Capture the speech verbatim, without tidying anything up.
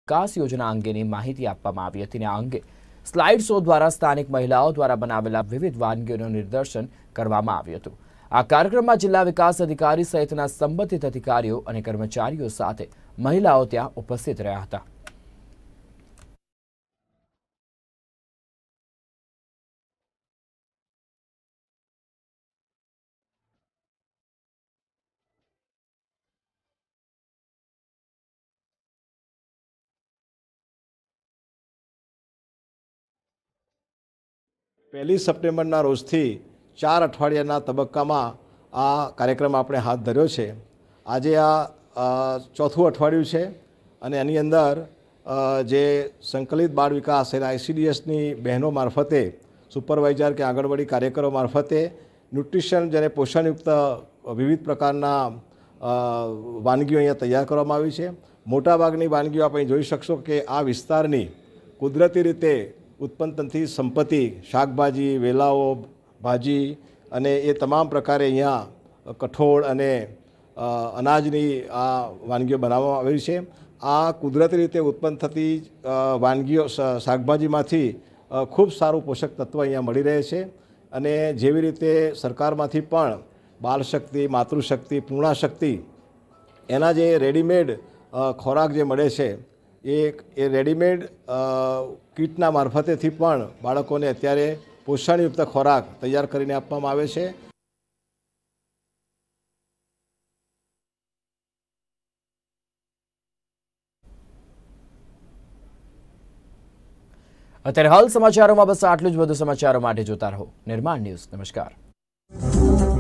વિકાસ યોજના અંગેની માહિતી આપવામાં આવી હતી. આ અંગે સ્લાઇડ શો દ્વારા સ્થાનિક મહિલાઓ દ્વારા બનાવેલા વિવિધ વાનગીઓનું નિદર્શન કરવામાં આવ્યું હતું. આ કાર્યક્રમમાં જિલ્લા વિકાસ અધિકારી સહિતના સંબંધિત અધિકારીઓ અને કર્મચારીઓ સાથે મહિલાઓ ત્યાં ઉપસ્થિત રહ્યા હતા. પહેલી સપ્ટેમ્બરના રોજથી ચાર અઠવાડિયાના તબક્કામાં આ કાર્યક્રમ આપણે હાથ ધર્યો છે. આજે આ ચોથું અઠવાડિયું છે અને એની અંદર જે સંકલિત બાળ વિકાસ એટલે આઈસીડીએસની બહેનો મારફતે સુપરવાઇઝર કે આંગણવાડી કાર્યકરો મારફતે ન્યુટ્રિશન જેને પોષણયુક્ત વિવિધ પ્રકારના વાનગીઓ અહીંયા તૈયાર કરવામાં આવી છે. મોટાભાગની વાનગીઓ આપણે જોઈ શકશો કે આ વિસ્તારની કુદરતી રીતે ઉત્પન્ન થતી સંપત્તિ શાકભાજી, વેલાઓ, ભાજી અને એ તમામ પ્રકારે અહીંયા કઠોળ અને અનાજની આ વાનગીઓ બનાવવામાં આવી છે. આ કુદરતી રીતે ઉત્પન્ન થતી વાનગીઓ શાકભાજીમાંથી ખૂબ સારું પોષક તત્વ અહીંયા મળી રહે છે અને જેવી રીતે સરકારમાંથી પણ બાળશક્તિ, માતૃશક્તિ, પૂર્ણાશક્તિ એના જે રેડીમેડ ખોરાક જે મળે છે એ એ રેડીમેડ કીટના મારફતેથી પણ બાળકોને અત્યારે પોષણયુક્ત ખોરાક તૈયાર કરીને આપવામાં આવે છે. અત્યારે હાલ સમાચારોમાં બસ આટલું જ. વધુ સમાચારો માટે જોતા રહો નિર્માણ ન્યૂઝ. નમસ્કાર.